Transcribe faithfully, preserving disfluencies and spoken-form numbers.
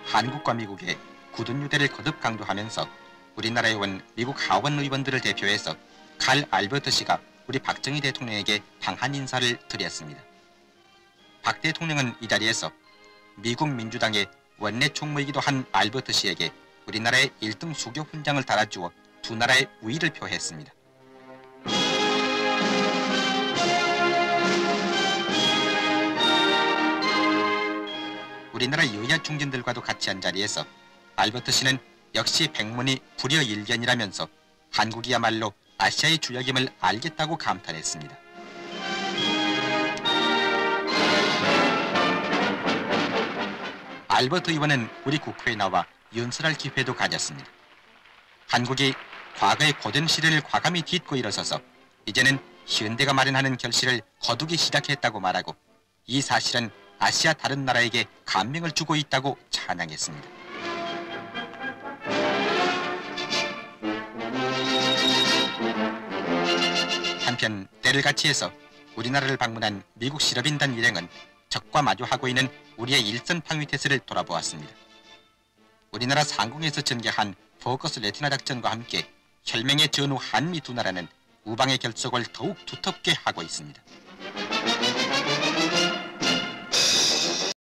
한국과 미국의 굳은 유대를 거듭 강조하면서 우리나라에 온 미국 하원 의원들을 대표해서 칼 알버트 씨가 우리 박정희 대통령에게 방한 인사를 드렸습니다. 박 대통령은 이 자리에서 미국 민주당의 원내 총무이기도 한 알버트 씨에게 우리나라의 일 등 수교 훈장을 달아주어 두 나라의 우위를 표했습니다. 우리나라 여야 중진들과도 같이 한 자리에서 알버트 씨는 역시 백문이 불여일견이라면서 한국이야말로 아시아의 주역임을 알겠다고 감탄했습니다. 알버트 의원은 우리 국회에 나와 연설할 기회도 가졌습니다. 한국이 과거의 고된 시대를 과감히 딛고 일어서서 이제는 현대가 마련하는 결실을 거두기 시작했다고 말하고 이 사실은 아시아 다른 나라에게 감명을 주고 있다고 찬양했습니다. 한편 때를 같이해서 우리나라를 방문한 미국 실업인단 일행은 적과 마주하고 있는 우리의 일선 방위태세를 돌아보았습니다. 우리나라 상공에서 전개한 포커스 레티나 작전과 함께 혈맹의 전후 한미 두 나라는 우방의 결속을 더욱 두텁게 하고 있습니다.